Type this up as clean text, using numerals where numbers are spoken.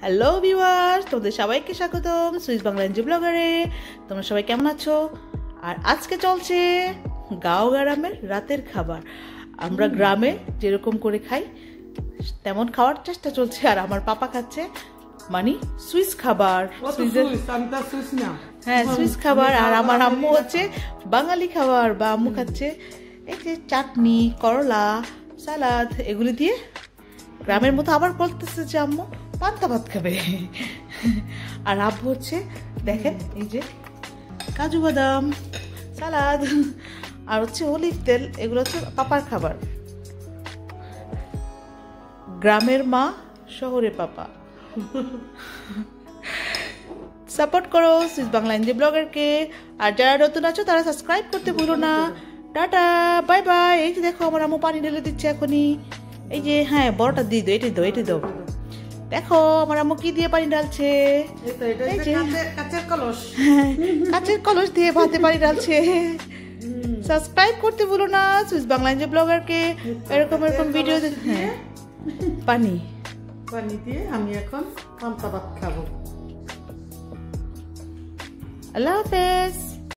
Hello viewers, তোমাদের সবাইকে স্বাগতম সুইস বাংলা এনজি ব্লগারে। তোমরা সবাই কেমন আছো? আর আজকে চলছে গাঁও গ্রামের রাতের খাবার। আমরা গ্রামে যেরকম করে খাই তেমন খাওয়ার চেষ্টা চলছে। আর আমার পাপা খাচ্ছে মানে সুইস খাবার। হ্যাঁ, সুইস খাবার। আর আমার আম্মু হচ্ছে বাঙালি খাবার, বা আম্মু খাচ্ছে এই যে চাটনি, করলা, সালাদ এগুলি দিয়ে। গ্রামের মতো আবার বলতেছে যে আম্মু পান্তা ভাত খাবে। আর আব্বু হচ্ছে দেখেন এই যে কাজু বাদাম, সালাদ আর হচ্ছে অলিভ তেল, এগুলো হচ্ছে পাপার খাবার। গ্রামের মা, শহরে পাপা। সাপোর্ট করো সুইস বাংলা এনজি ব্লগারকে। আর যারা নতুন আছো তারা সাবস্ক্রাইব করতে ভুলো না। Tata, bye bye. এই যে দেখো আমার আম্মু পানি ঢেলে দিচ্ছে এখনই। এই যে হ্যাঁ, বড়টা দিয়ে দাও, এটাই দাও, এটাই দাও। দেখো আমার আম্মু কি দিয়ে পানি ঢালছে। কাচের কলস দিয়ে ভাতে পানি ঢালছে। সাবস্ক্রাইব করতে ভুলো না সুইস বাংলা এনজি ব্লগারকে। এরকম এরকম ভিডিও। হ্যাঁ, পানি দিয়ে আমি এখন পান্তা ভাত খাবো। আল্লাহ হাফেজ।